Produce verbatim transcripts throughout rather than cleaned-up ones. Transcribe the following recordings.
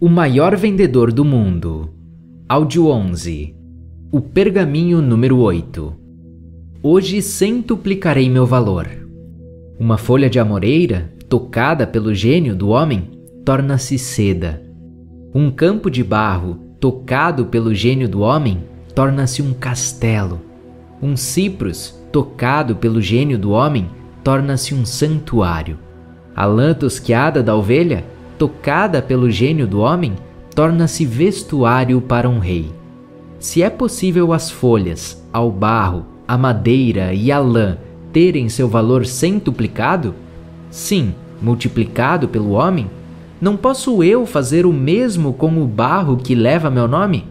O maior vendedor do mundo. Áudio onze. O pergaminho número oito. Hoje centuplicarei meu valor. Uma folha de amoreira, tocada pelo gênio do homem, torna-se seda. Um campo de barro, tocado pelo gênio do homem, torna-se um castelo. Um ciprus, tocado pelo gênio do homem, torna-se um santuário. A lã tosquiada da ovelha, tocada pelo gênio do homem, torna-se vestuário para um rei. Se é possível as folhas, ao barro, a madeira e a lã terem seu valor centuplicado, sim, multiplicado pelo homem, não posso eu fazer o mesmo com o barro que leva meu nome?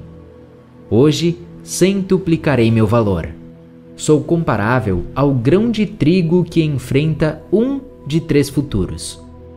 Hoje centuplicarei meu valor. Sou comparável ao grão de trigo que enfrenta um de três futuros.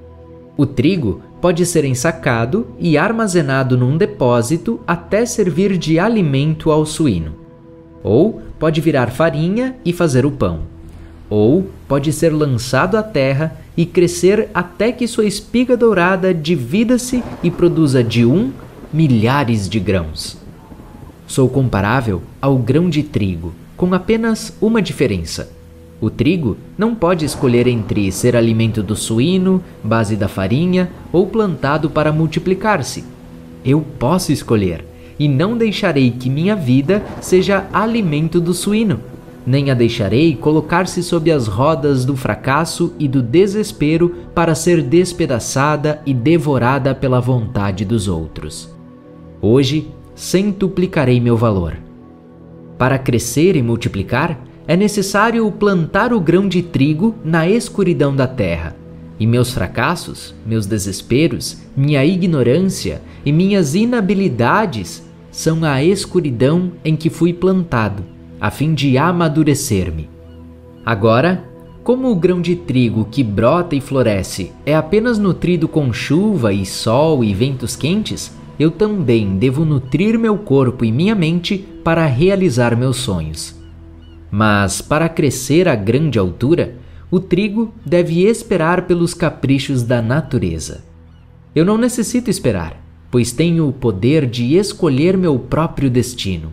O trigo pode ser ensacado e armazenado num depósito até servir de alimento ao suíno. Ou pode virar farinha e fazer o pão. Ou pode ser lançado à terra e crescer até que sua espiga dourada divida-se e produza de um milhares de grãos. Sou comparável ao grão de trigo, com apenas uma diferença. O trigo não pode escolher entre ser alimento do suíno, base da farinha ou plantado para multiplicar-se. Eu posso escolher, e não deixarei que minha vida seja alimento do suíno, nem a deixarei colocar-se sob as rodas do fracasso e do desespero para ser despedaçada e devorada pela vontade dos outros. Hoje centuplicarei meu valor. Para crescer e multiplicar, é necessário plantar o grão de trigo na escuridão da terra, e meus fracassos, meus desesperos, minha ignorância e minhas inabilidades são a escuridão em que fui plantado, a fim de amadurecer-me. Agora, como o grão de trigo que brota e floresce é apenas nutrido com chuva e sol e ventos quentes, eu também devo nutrir meu corpo e minha mente para realizar meus sonhos. Mas, para crescer a grande altura, o trigo deve esperar pelos caprichos da natureza. Eu não necessito esperar, pois tenho o poder de escolher meu próprio destino.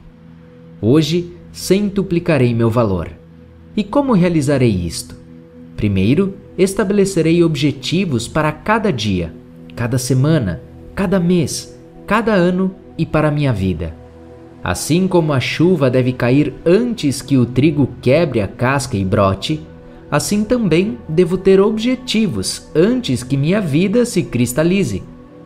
Hoje, centuplicarei meu valor. E como realizarei isto? Primeiro, estabelecerei objetivos para cada dia, cada semana, cada mês, cada ano e para a minha vida. Assim como a chuva deve cair antes que o trigo quebre a casca e brote, assim também devo ter objetivos antes que minha vida se cristalize.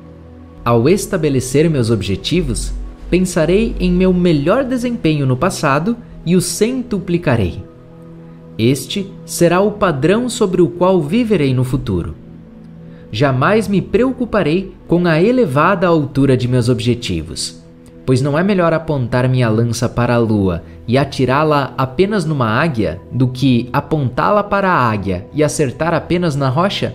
Ao estabelecer meus objetivos, pensarei em meu melhor desempenho no passado e o centuplicarei. Este será o padrão sobre o qual viverei no futuro. Jamais me preocuparei com a elevada altura de meus objetivos, pois não é melhor apontar minha lança para a lua e atirá-la apenas numa águia do que apontá-la para a águia e acertar apenas na rocha?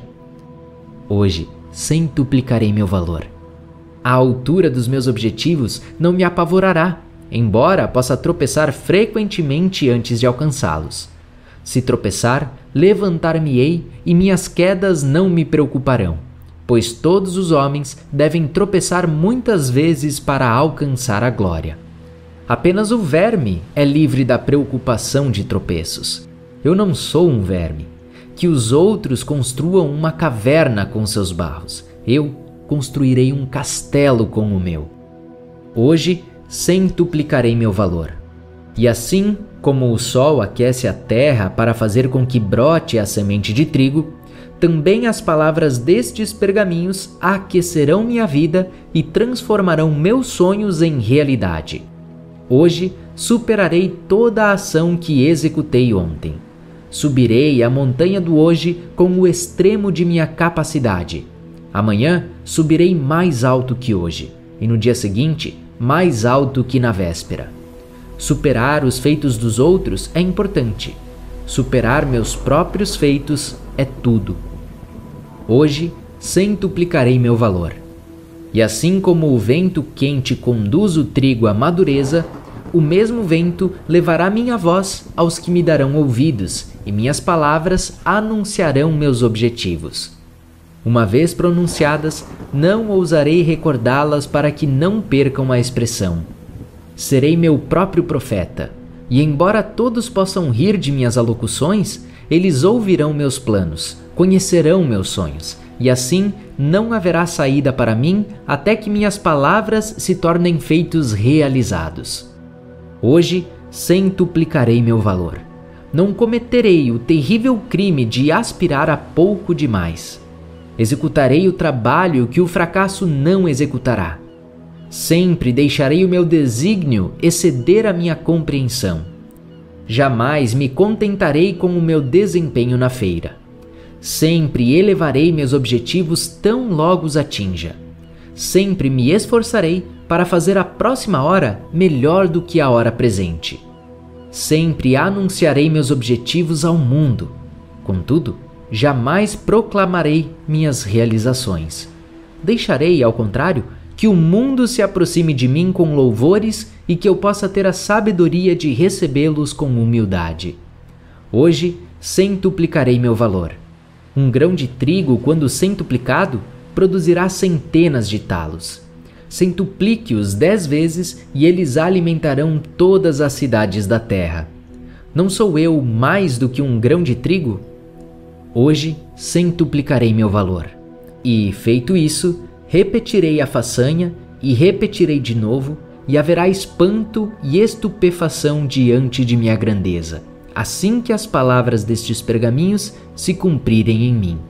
Hoje, centuplicarei meu valor. A altura dos meus objetivos não me apavorará, embora possa tropeçar frequentemente antes de alcançá-los. Se tropeçar, levantar-me-ei e minhas quedas não me preocuparão, pois todos os homens devem tropeçar muitas vezes para alcançar a glória. Apenas o verme é livre da preocupação de tropeços. Eu não sou um verme. Que os outros construam uma caverna com seus barros. Eu construirei um castelo com o meu. Hoje centuplicarei meu valor. E assim como o sol aquece a terra para fazer com que brote a semente de trigo, também as palavras destes pergaminhos aquecerão minha vida e transformarão meus sonhos em realidade. Hoje superarei toda a ação que executei ontem. Subirei a montanha do hoje com o extremo de minha capacidade. Amanhã subirei mais alto que hoje, e no dia seguinte, mais alto que na véspera. Superar os feitos dos outros é importante. Superar meus próprios feitos é tudo. Hoje centuplicarei meu valor. E assim como o vento quente conduz o trigo à madureza, o mesmo vento levará minha voz aos que me darão ouvidos, e minhas palavras anunciarão meus objetivos. Uma vez pronunciadas, não ousarei recordá-las para que não percam a expressão. Serei meu próprio profeta, e embora todos possam rir de minhas alocuções, eles ouvirão meus planos, conhecerão meus sonhos, e assim não haverá saída para mim até que minhas palavras se tornem feitos realizados. Hoje centuplicarei meu valor. Não cometerei o terrível crime de aspirar a pouco demais. Executarei o trabalho que o fracasso não executará. Sempre deixarei o meu desígnio exceder a minha compreensão. Jamais me contentarei com o meu desempenho na feira. Sempre elevarei meus objetivos tão logo os atinja. Sempre me esforçarei para fazer a próxima hora melhor do que a hora presente. Sempre anunciarei meus objetivos ao mundo. Contudo, jamais proclamarei minhas realizações. Deixarei, ao contrário, que o mundo se aproxime de mim com louvores e que eu possa ter a sabedoria de recebê-los com humildade. Hoje centuplicarei meu valor. Um grão de trigo, quando centuplicado, produzirá centenas de talos. Centuplique-os dez vezes e eles alimentarão todas as cidades da terra. Não sou eu mais do que um grão de trigo? Hoje centuplicarei meu valor. E, feito isso, repetirei a façanha e repetirei de novo, e haverá espanto e estupefação diante de minha grandeza, assim que as palavras destes pergaminhos se cumprirem em mim.